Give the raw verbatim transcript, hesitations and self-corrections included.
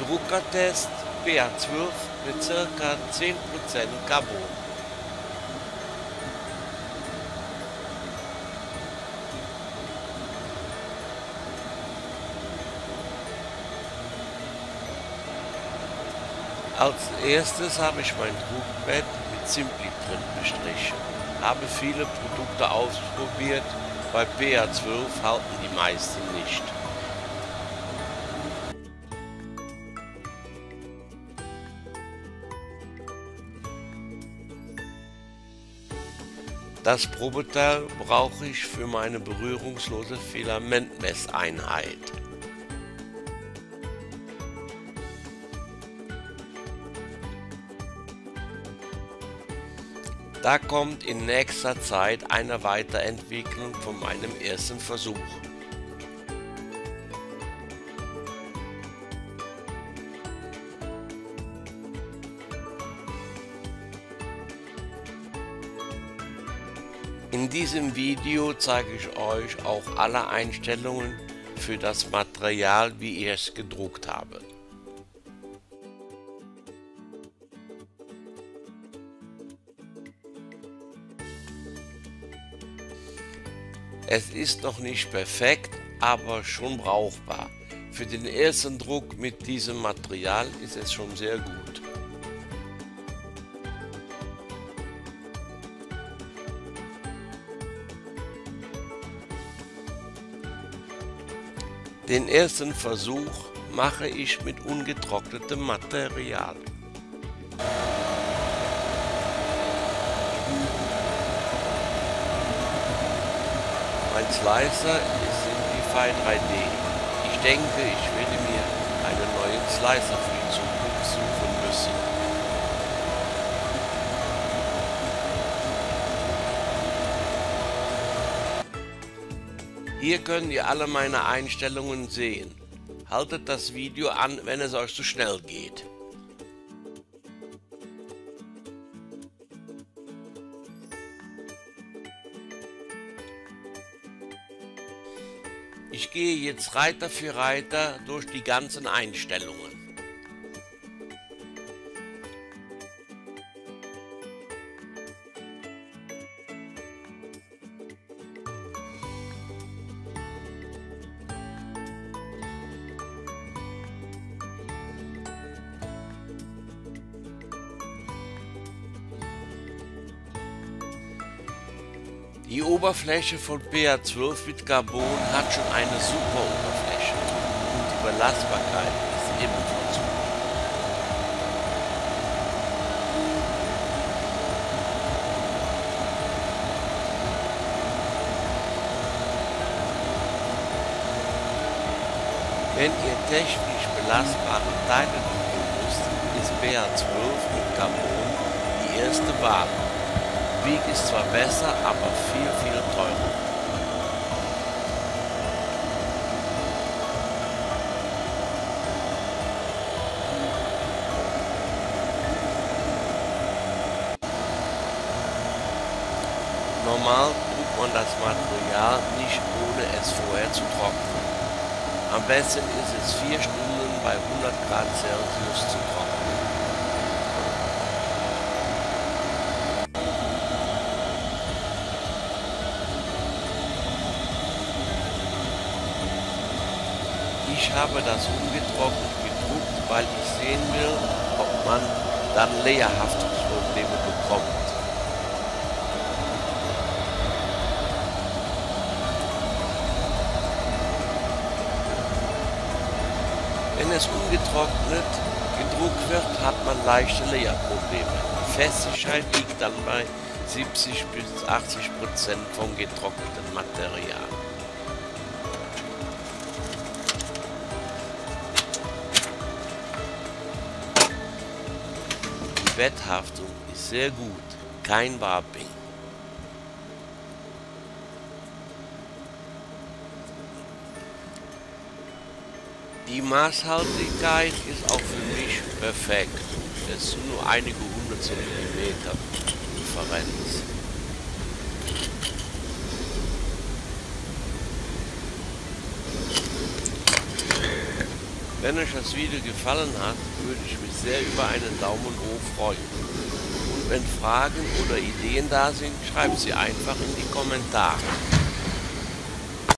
Druckertest B A zwölf mit ca. zehn Prozent Carbon. Als erstes habe ich mein Druckbett mit Simpliprint bestrichen. Habe viele Produkte ausprobiert, bei B A zwölf halten die meisten nicht. Das Probeteil brauche ich für meine berührungslose Filamentmesseinheit. Da kommt in nächster Zeit eine Weiterentwicklung von meinem ersten Versuch. In diesem Video zeige ich euch auch alle Einstellungen für das Material, wie ich es gedruckt habe. Es ist noch nicht perfekt, aber schon brauchbar. Für den ersten Druck mit diesem Material ist es schon sehr gut. Den ersten Versuch mache ich mit ungetrocknetem Material. Mein Slicer ist Simplify drei D. Ich denke, ich werde mir einen neuen Slicer für die Zukunft suchen müssen. Hier könnt ihr alle meine Einstellungen sehen. Haltet das Video an, wenn es euch zu schnell geht. Ich gehe jetzt Reiter für Reiter durch die ganzen Einstellungen. Die Oberfläche von B A zwölf mit Carbon hat schon eine super Oberfläche und die Belastbarkeit ist ebenfalls super. Wenn ihr technisch belastbare Teile drucken müsst, ist B A zwölf mit Carbon die erste Wahl. Weg ist zwar besser, aber viel, viel teurer. Normal druckt man das Material nicht, ohne es vorher zu trocknen. Am besten ist es vier Stunden bei hundert Grad Celsius zu trocknen. Ich habe das ungetrocknet gedruckt, weil ich sehen will, ob man dann Leerhaftungsprobleme bekommt. Wenn es ungetrocknet gedruckt wird, hat man leichte Leerprobleme. Die Festigkeit liegt dann bei siebzig bis achtzig Prozent vom getrockneten Material. Die Betthaftung ist sehr gut, kein Warping. Die Maßhaltigkeit ist auch für mich perfekt. Es sind nur einige hundert Zentimeter Differenz. Wenn euch das Video gefallen hat, würde ich mich sehr über einen Daumen hoch freuen. Und wenn Fragen oder Ideen da sind, schreibt sie einfach in die Kommentare.